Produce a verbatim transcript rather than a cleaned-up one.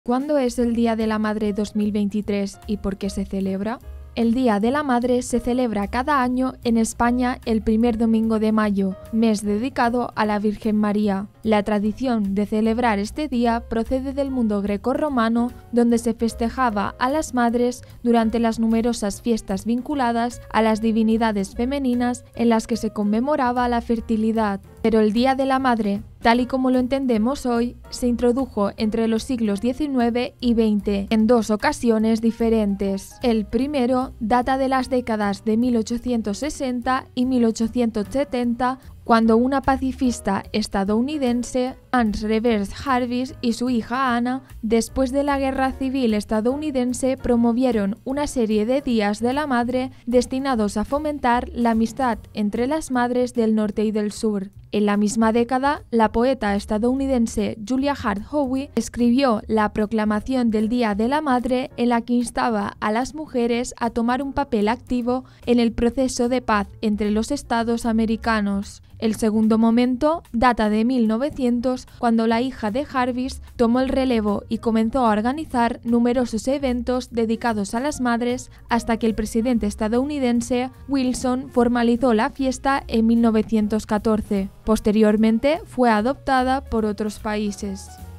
¿Cuándo es el Día de la Madre dos mil veintitrés y por qué se celebra? El Día de la Madre se celebra cada año en España el primer domingo de mayo, mes dedicado a la Virgen María. La tradición de celebrar este día procede del mundo grecorromano, donde se festejaba a las madres durante las numerosas fiestas vinculadas a las divinidades femeninas en las que se conmemoraba la fertilidad. Pero el Día de la Madre, tal y como lo entendemos hoy, se introdujo entre los siglos diecinueve y veinte en dos ocasiones diferentes. El primero data de las décadas de mil ochocientos sesenta y mil ochocientos setenta, cuando una pacifista estadounidense, Anne Reverse Harris, y su hija Anna, después de la Guerra Civil estadounidense, promovieron una serie de días de la madre destinados a fomentar la amistad entre las madres del norte y del sur. En la misma década, la poeta estadounidense Julia Hart Howe escribió la Proclamación del Día de la Madre, en la que instaba a las mujeres a tomar un papel activo en el proceso de paz entre los estados americanos. El segundo momento data de mil novecientos, cuando la hija de Jarvis tomó el relevo y comenzó a organizar numerosos eventos dedicados a las madres, hasta que el presidente estadounidense Wilson formalizó la fiesta en mil novecientos catorce. Posteriormente fue adoptada por otros países.